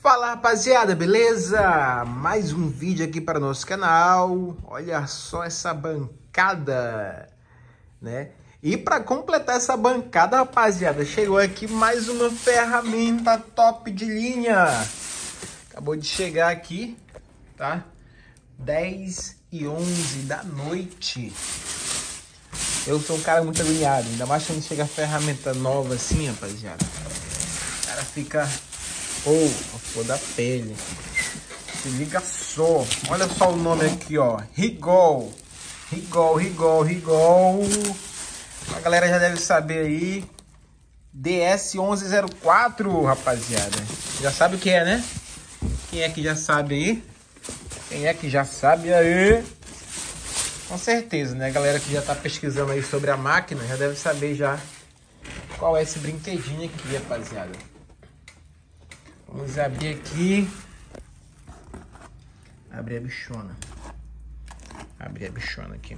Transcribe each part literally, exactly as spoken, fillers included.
Fala rapaziada, beleza? Mais um vídeo aqui para o nosso canal. Olha só essa bancada, né? E para completar essa bancada, rapaziada, chegou aqui mais uma ferramenta top de linha. Acabou de chegar aqui, tá? dez e onze da noite. Eu sou um cara muito agoniado, ainda mais quando chega ferramenta nova assim, rapaziada. O cara fica... ou oh, a flor da pele. Se liga só. Olha só o nome aqui, ó. Rigol. Rigol, Rigol, Rigol. A galera já deve saber aí. D S onze zero quatro, rapaziada. Já sabe o que é, né? Quem é que já sabe aí? Quem é que já sabe aí? Com certeza, né? A galera que já tá pesquisando aí sobre a máquina já deve saber já qual é esse brinquedinho aqui, rapaziada. Vamos abrir aqui. Abrir a bichona. Abrir a bichona aqui.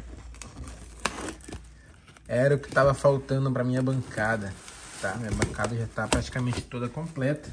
Era o que tava faltando pra minha bancada, tá? Minha bancada já tá praticamente toda completa.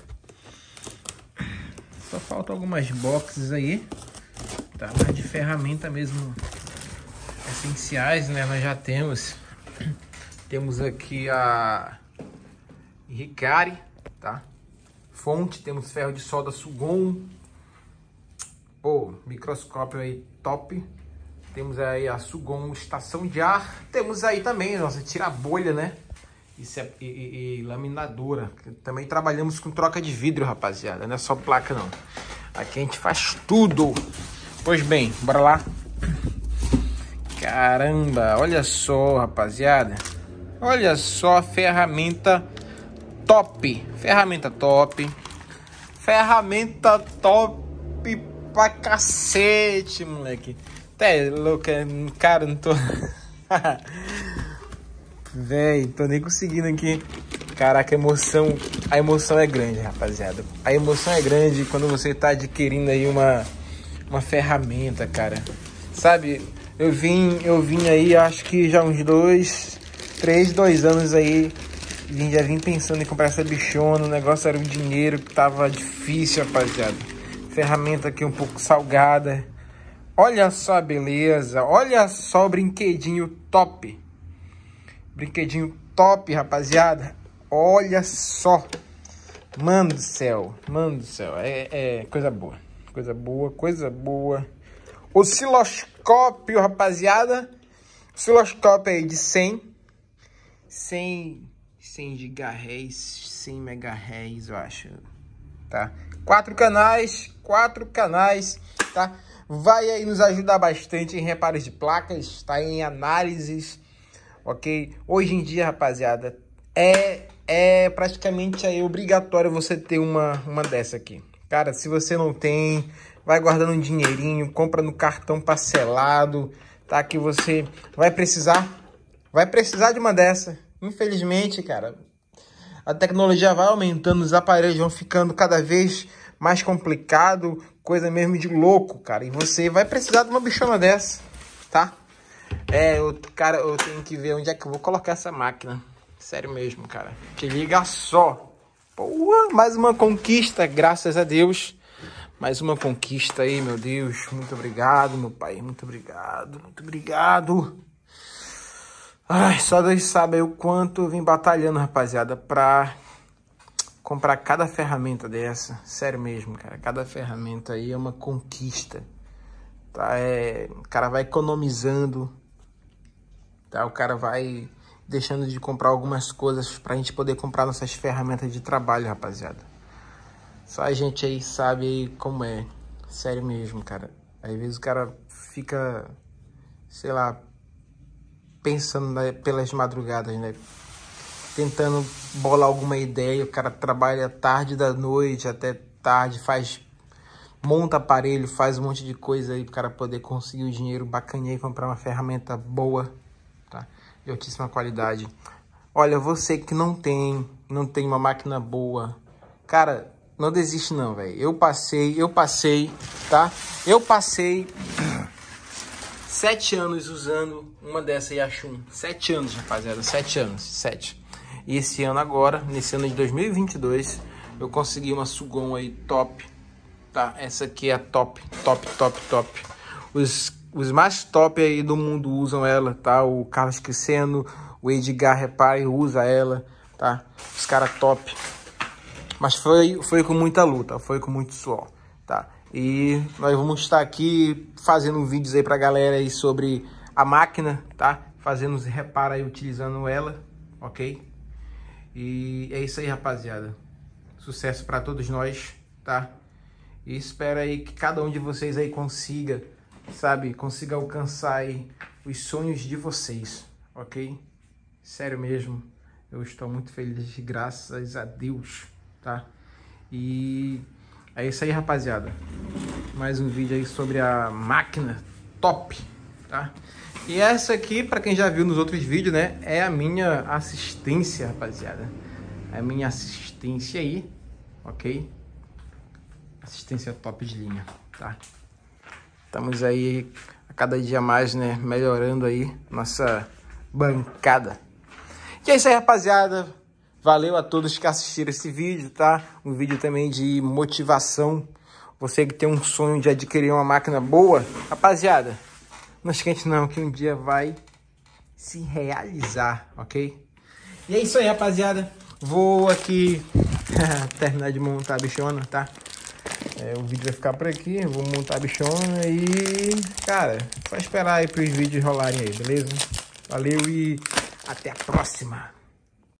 Só faltam algumas boxes aí, tá? Mas de ferramenta mesmo essenciais, né? Nós já temos. Temos aqui a Hikari, tá? Fonte, temos ferro de solda Sugon. Pô, microscópio aí top. Temos aí a Sugon estação de ar. Temos aí também nossa tira-bolha, né? Isso é, e, e, e laminadora. Também trabalhamos com troca de vidro, rapaziada. Não é só placa, não. Aqui a gente faz tudo. Pois bem, bora lá. Caramba, olha só, rapaziada. Olha só a ferramenta top, ferramenta top, ferramenta top pra cacete, moleque. Até louco, cara, não tô... Véi, tô nem conseguindo aqui. Caraca, a emoção, a emoção é grande, rapaziada. A emoção é grande quando você tá adquirindo aí uma, uma ferramenta, cara. Sabe, eu vim, eu vim aí, acho que já uns dois, três, dois anos aí, já vim pensando em comprar essa bichona. O negócio era o dinheiro que tava difícil, rapaziada. Ferramenta aqui um pouco salgada. Olha só a beleza. Olha só o brinquedinho top. Brinquedinho top, rapaziada. Olha só. Mano do céu. Mano do céu. É, é coisa boa. Coisa boa, coisa boa. Osciloscópio, rapaziada. Osciloscópio aí de cem. cem... cem gigahertz, cem megahertz, eu acho, tá? Quatro canais, quatro canais, tá? Vai aí nos ajudar bastante em reparos de placas, tá? Em análises, ok? Hoje em dia, rapaziada, é, é praticamente aí obrigatório você ter uma, uma dessa aqui. Cara, se você não tem, vai guardando um dinheirinho, compra no cartão parcelado, tá? Que você vai precisar, vai precisar de uma dessa. Infelizmente, cara, a tecnologia vai aumentando, os aparelhos vão ficando cada vez mais complicado, coisa mesmo de louco, cara. E você vai precisar de uma bichona dessa, tá? É, eu, cara, eu tenho que ver onde é que eu vou colocar essa máquina. Sério mesmo, cara. Te liga só. Pô, mais uma conquista, graças a Deus. Mais uma conquista aí, meu Deus. Muito obrigado, meu pai. Muito obrigado, muito obrigado. Ai, só Deus sabe o quanto eu vim batalhando, rapaziada, pra comprar cada ferramenta dessa. Sério mesmo, cara. Cada ferramenta aí é uma conquista. Tá? É... O cara vai economizando. Tá? O cara vai deixando de comprar algumas coisas pra gente poder comprar nossas ferramentas de trabalho, rapaziada. Só a gente aí sabe aí como é. Sério mesmo, cara. Às vezes o cara fica, sei lá, pensando, né, pelas madrugadas, né? Tentando bolar alguma ideia. O cara trabalha tarde da noite até tarde, faz, monta aparelho, faz um monte de coisa aí pro cara poder conseguir o dinheiro bacaninha e comprar uma ferramenta boa, tá? De altíssima qualidade. Olha, você que não tem, não tem uma máquina boa, cara, não desiste não, velho. Eu passei, eu passei, tá? Eu passei Sete anos usando uma dessa Yashun. Sete anos, rapaziada. Sete anos. Sete. E esse ano agora, nesse ano de dois mil e vinte e dois, eu consegui uma Sugon aí top, tá? Essa aqui é a top, top, top, top. Os, os mais top aí do mundo usam ela, tá? O Carlos Cristiano, o Edgar Repare usa ela, tá? Os caras top. Mas foi, foi com muita luta, foi com muito suor, tá? E nós vamos estar aqui fazendo vídeos aí pra galera aí sobre a máquina, tá? Fazendo os reparos aí, utilizando ela, ok? E é isso aí, rapaziada. Sucesso pra todos nós, tá? E espero aí que cada um de vocês aí consiga, sabe? Consiga alcançar aí os sonhos de vocês, ok? Sério mesmo, eu estou muito feliz, graças a Deus, tá? E é isso aí, rapaziada. Mais um vídeo aí sobre a máquina top, tá? E essa aqui, para quem já viu nos outros vídeos, né? É a minha assistência, rapaziada. É a minha assistência aí, ok? Assistência top de linha, tá? Estamos aí a cada dia mais, né? Melhorando aí nossa bancada. E é isso aí, rapaziada. Valeu a todos que assistiram esse vídeo, tá? Um vídeo também de motivação. Você que tem um sonho de adquirir uma máquina boa, rapaziada, não esquente não, que um dia vai se realizar, ok? E é isso aí, rapaziada. Vou aqui terminar de montar a bichona, tá? É, o vídeo vai ficar por aqui. Vou montar a bichona e, cara, só esperar aí para os vídeos rolarem aí, beleza? Valeu e até a próxima!